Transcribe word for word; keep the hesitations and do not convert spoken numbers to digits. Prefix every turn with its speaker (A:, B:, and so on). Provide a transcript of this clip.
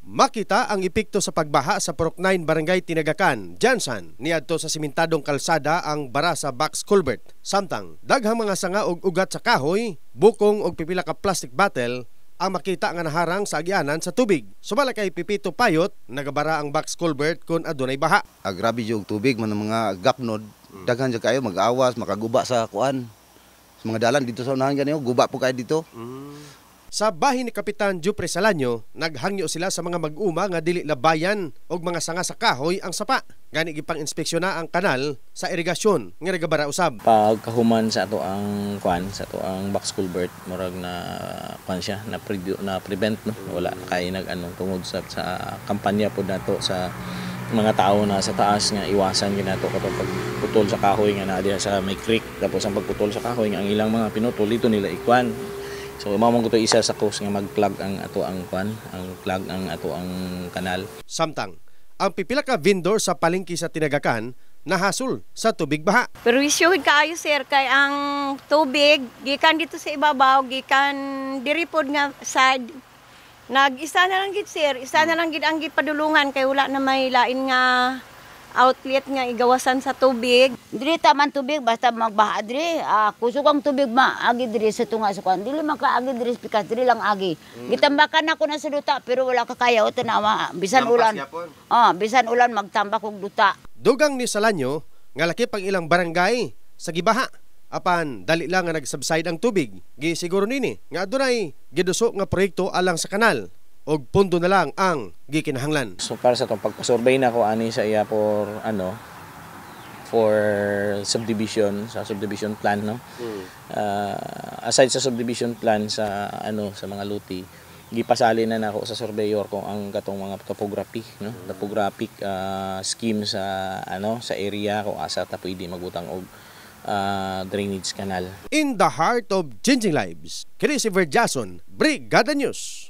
A: Makita ang epekto sa pagbaha sa Purok nine Barangay Tinagakan, Jansan, niadto sa simentadong kalsada ang bara sa box culvert. Samtang daghang mga sanga og ugat sa kahoy, bukong og pipila ka plastic bottle ang makita nga naharang sa agyanan sa tubig. Sumala kay Pipito Payot, nagabara ang box culvert kun adunay baha.
B: Agrabe yung tubig man mga gapnod, daghan jud kayo mag-awas, makaguba sa kuan. Sa mga dalan dito sa unahan ganiyo, guba po kayo dito.
A: Mm. Sa bahin ni Kapitan Jupre Salanyo, naghangyo sila sa mga mag-uma nga dili labayan og mga sanga sa kahoy ang sapa. Gani gipang inspeksyon na ang kanal sa irigasyon nga nagabara usab.
C: Pagkahuman sa ato ang kuan, sa ato ang box culvert, murag na kuan siya na, pre na prevent no. Wala kay nag-ano tungod sa, sa kampanya pod nato sa mga tao na sa taas nga iwasan ginato katong pagputol sa kahoy nga naa diha sa may creek. Tapos ang pagputol sa kahoy nga ang ilang mga pinutol dito nila ikwan. So mamang ko isa sa cause nga mag-plug ang ato ang kwan, ang plug ang ato ang kanal.
A: Samtang ang pipila ka vendor sa palengke sa Tinagakan nahasol sa tubig baha.
D: Pero isyuhid kaayo sir kay ang tubig gikan dito sa ibabaw, gikan diri pod nga side. Nag-isa na lang gid sir, isa na lang gid ang gipadulungan kay wala na may lain nga outlet nga igawasan sa tubig.
E: Diri taman tubig basta magbaha diri. Ah, kusog ang tubig maagi diri sa tunga sa kwan. Dili man kaagi diri pikas diri lang agi. Mm. Gitambakan ako na sa duta pero wala ka kaya o tanawa. Bisan ulan. Ah, bisan ulan magtambak og duta.
A: Dugang ni Salanyo nga lakip ang ilang barangay sa gibaha. Apan dali lang nga nagsubside ang tubig. Gisiguro nini nga adunay giduso nga proyekto alang sa kanal. Og pundo na lang ang gikinahanglan.
C: So para sa itong pagpasurvey na ko ani sa iya for ano for subdivision sa subdivision plan no. Mm. Uh, aside sa subdivision plan sa ano sa mga luti, gipasali na nako sa surveyor kung ang katong mga topography no, mm. topographic uh, scheme sa ano sa area kung asa ta pwede magutang og uh, drainage canal.
A: In the heart of changing lives, Chris Verjason, Brigada News.